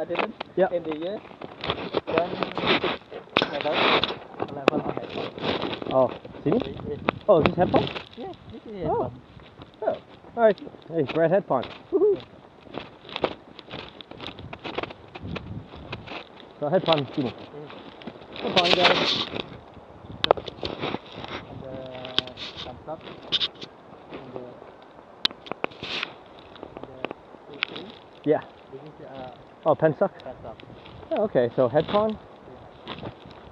maintenance Yeah. in the year. Then level on headphone. Oh, sini? Yes. Oh, is this headphone? Yes, this is Oh. headphone. Oh, alright. Hey, Brad headphone. Woohoo! So headphone sini. Yes. Headphone guys. And the thumbs up. And the screen. Yeah. This is Oh, pen suck. thumbs up. Oh, okay, so headphone. Yeah.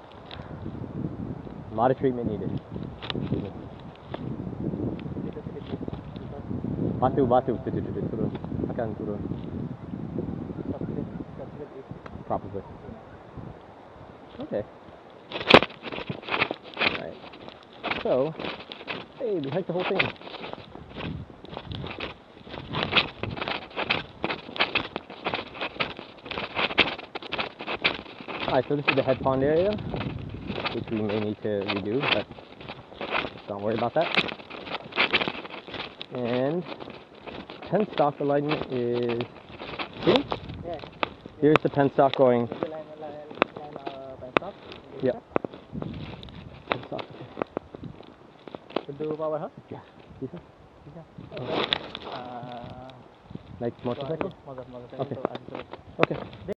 A lot of treatment needed. Little sedikit. Because Batu, turun. Akan turun. subscribe is Probably. Okay. Alright. So, hey, we hiked the whole thing. Alright, so this is the head pond area, which we may need to redo, but don't worry about that. And penstock alignment is see? yes. Here's the penstock going. This is line penstock. Yep. Penstock. To do power hub. Yeah. Bisa? Bisa. Like motorcycle? Motorcycle. Okay. So, Okay.